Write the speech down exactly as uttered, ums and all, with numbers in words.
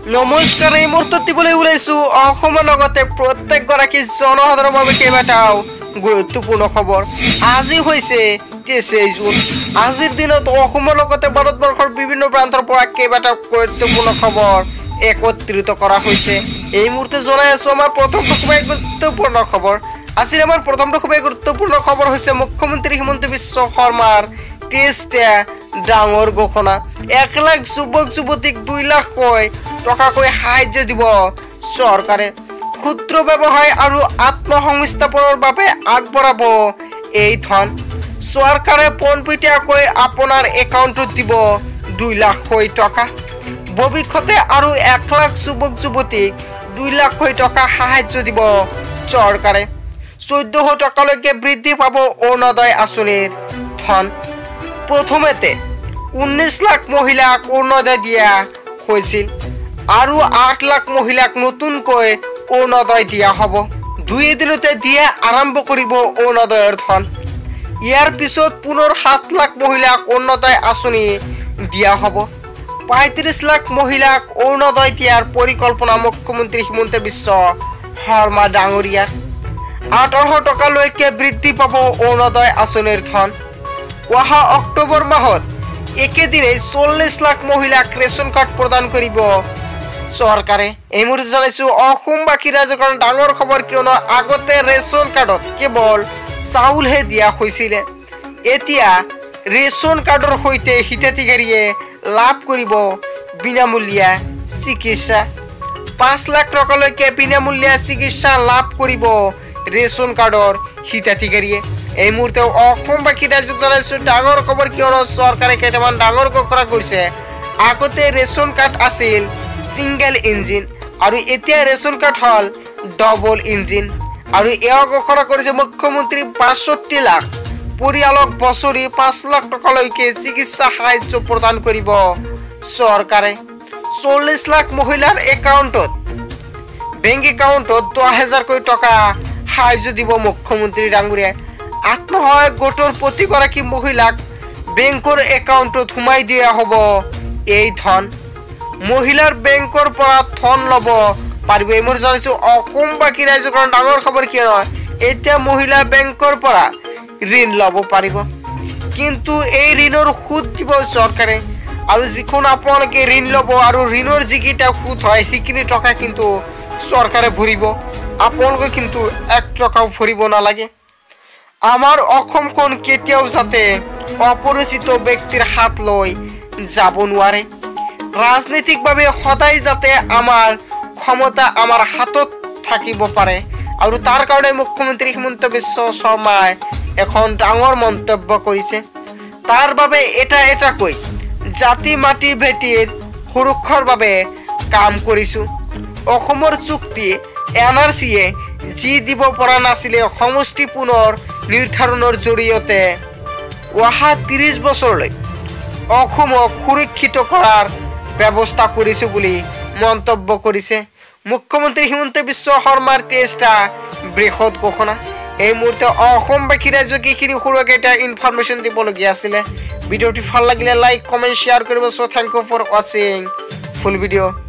নমস্কাৰ, এই মুহূৰ্তত দিবলৈ ওলাইছোঁ অসমৰ লগতে প্ৰত্যেকগৰাকী জনসাধাৰণৰ বাবে কেইবাটাও গুৰুত্বপূৰ্ণ খবৰ। আজি হৈছে তেইছ জুন। আজিৰ দিনত অসমৰ লগতে ভাৰতবৰ্ষৰ বিভিন্ন প্ৰান্তৰ পৰা কেইবাটাও গুৰুত্বপূৰ্ণ খবৰ একত্ৰিত কৰা হৈছে। এই মুহূৰ্তে জনাই আছোঁ আমাৰ প্ৰথমটো খুবেই গুৰুত্বপূৰ্ণ খবৰ। আজিৰ আমাৰ প্ৰথমটো খুবেই গুৰুত্বপূৰ্ণ খবৰ হৈছে মুখ্যমন্ত্ৰী হিমন্ত বিশ্ব শৰ্মাৰ তেইছটা ডাঙৰ ঘোষণা। এক লাখ যুৱক যুৱতীক দুই লাখকৈ টকাকৈ সাহায্য দিব চৰকাৰে। ক্ষুদ্ৰ ব্যৱসায় আৰু আত্মসংস্থাপনৰ বাবে আগবঢ়াব এই ধন। চৰকাৰে পোনপটীয়াকৈ আপোনাৰ একাউণ্টত দিব দুই লাখকৈ টকা। ভৱিষ্যতে আৰু এক লাখ যুৱক যুৱতীক দুই লাখকৈ টকা সাহায্য দিব চৰকাৰে। চৈধ্যশ টকালৈকে বৃদ্ধি পাব অৰুণোদয় আঁচনিৰ ধন। প্ৰথমতে ঊনৈছ লাখ মহিলাক অৰুণোদয় দিয়া হৈছিল আৰু আঠ লাখ মহিলাক নতুনকৈ অৰুণোদয় দিয়া হ'ব। দুই এদিনতে দিয়া আৰম্ভ কৰিব অৰুণোদয়ৰ ধন। ইয়াৰ পিছত পুনৰ সাত লাখ মহিলাক অৰুণোদয় আঁচনি দিয়া হ'ব। পঁয়ত্ৰিছ লাখ মহিলাক অৰুণোদয় দিয়াৰ পৰিকল্পনা মুখ্যমন্ত্ৰী হিমন্ত বিশ্ব শৰ্মা ডাঙৰীয়াৰ। আঠৰশ টকালৈকে বৃদ্ধি পাব অৰুণোদয় আঁচনিৰ ধন। অহা অক্টোবৰ মাহত একেদিনেই চল্লিছ লাখ মহিলাক ৰেচন কাৰ্ড প্ৰদান কৰিব চৰকাৰে। এই মুহূৰ্তে জনাইছোঁ অসমবাসী ৰাইজৰ কাৰণে ডাঙৰ খবৰ, কিয়নো আগতে ৰেচন কাৰ্ডত কেৱল চাউলহে দিয়া হৈছিলে। এতিয়া ৰেচন কাৰ্ডৰ সৈতে হিতাধিকাৰীয়ে লাভ কৰিব বিনামূলীয়া চিকিৎসা। পাঁচ লাখ টকালৈকে বিনামূলীয়া চিকিৎসা লাভ কৰিব ৰেচন কাৰ্ডৰ হিতাধিকাৰীয়ে। এই মুহূৰ্তে অসমবাসী ৰাইজক জনাইছোঁ ডাঙৰ খবৰ, কিয়নো চৰকাৰে কেইটামান ডাঙৰ ঘোষণা কৰিছে। আগতে ৰেচন কাৰ্ড আছিল ছিংগল ইঞ্জিন আৰু এতিয়া ৰেচন কাৰ্ড হ'ল ডবল ইঞ্জিন। আৰু এয়া ঘোষণা কৰিছে মুখ্যমন্ত্ৰী বাষষ্ঠি লাখ পৰিয়ালক বছৰি পাঁচ লাখ টকালৈকে চিকিৎসা সাহায্য প্ৰদান কৰিব চৰকাৰে। চল্লিছ লাখ মহিলাৰ একাউণ্টত বেংক একাউণ্টত দহ হাজাৰকৈ টকা সাহায্য দিব মুখ্যমন্ত্ৰী ডাঙৰীয়াই। আত্মসহায়ক গোটৰ প্ৰতিগৰাকী মহিলাক বেংকৰ একাউণ্টত সোমাই দিয়া হ'ব এই ধন। মহিলাৰ বেংকৰ পৰা ধন ল'ব পাৰিব। এই মোৰ জনাইছোঁ অসমবাসী ৰাইজৰ কাৰণে ডাঙৰ খবৰ, কিয়নো এতিয়া মহিলা বেংকৰ পৰা ঋণ ল'ব পাৰিব। কিন্তু এই ঋণৰ সুদ দিব চৰকাৰে। আৰু যিখন আপোনালোকে ঋণ ল'ব আৰু ঋণৰ যিকেইটা সুদ হয় সেইখিনি টকা কিন্তু চৰকাৰে ভৰিব। আপোনালোকে কিন্তু এক টকাও ভৰিব নালাগে। আমাৰ অসমখন কেতিয়াও যাতে অপৰিচিত ব্যক্তিৰ হাত লৈ যাব নোৱাৰে। ৰাজনৈতিকভাৱে সদায় যাতে আমাৰ ক্ষমতা আমাৰ হাতত থাকিব পাৰে। আৰু তাৰ কাৰণে মুখ্যমন্ত্ৰী হিমন্ত বিশ্ব শৰ্মাই এখন ডাঙৰ মন্তব্য কৰিছে। তাৰ বাবে এটা এটাকৈ জাতি মাটি ভেটিৰ সুৰক্ষাৰ বাবে কাম কৰিছোঁ। অসমৰ চুক্তি এন আৰ চিয়ে যি দিব পৰা নাছিলে সমষ্টি পুনৰ নিৰ্ধাৰণৰ জৰিয়তে অহা ত্ৰিছ বছৰলৈ অসমক সুৰক্ষিত কৰাৰ ব্যৱস্থা কৰিছোঁ বুলি মন্তব্য কৰিছে মুখ্যমন্ত্ৰী হিমন্ত বিশ্ব শৰ্মাৰ তেইছটা বৃহৎ ঘোষণা। এই মুহূৰ্তে অসমবাসী ৰাইজক এইখিনি সৰুকেইটা ইনফৰমেশ্যন দিবলগীয়া আছিলে। ভিডিঅ'টি ভাল লাগিলে লাইক কমেণ্ট শ্বেয়াৰ কৰিব। চ' থেংক ইউ ফৰ ৱাচিং ফুল ভিডিঅ'।